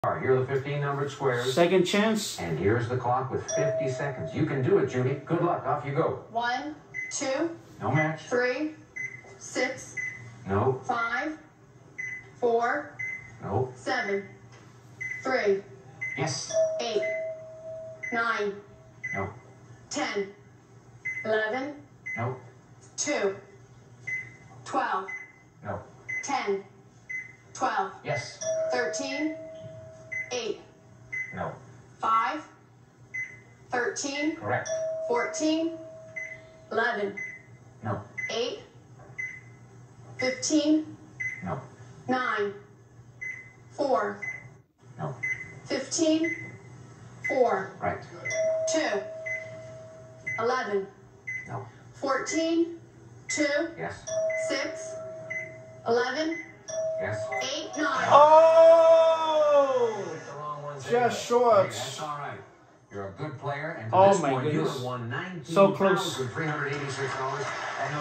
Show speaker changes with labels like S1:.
S1: Here are the 15 numbered squares.
S2: Second chance.
S1: And here's the clock with 50 seconds. You can do it, Judy. Good luck. Off you go.
S3: 1, 2.
S1: No match.
S3: 3, 6.
S1: No.
S3: 5, 4.
S1: No.
S3: 7, 3.
S1: Yes.
S3: 8, 9.
S1: No.
S3: 10, 11.
S1: No.
S3: 2, 12.
S1: No.
S3: 10, 12.
S1: Yes.
S3: 13, 8.
S1: No.
S3: 5, 13.
S1: Correct.
S3: 14, 11.
S1: No.
S3: 8, 15.
S1: No.
S3: 9, 4.
S1: No.
S3: 15, 4.
S1: Right.
S3: 2, 11.
S1: No.
S3: 14, 2.
S1: Yes.
S3: 6, 11.
S1: Yes.
S3: 8, 9.
S2: Oh!
S1: The wrong ones
S2: Just
S1: anyway.
S2: short.
S1: Hey, that's all right. You're a good player, and
S2: Oh
S1: this
S2: my
S1: point, you
S2: goodness.
S1: have won
S2: So close.
S1: $19,386.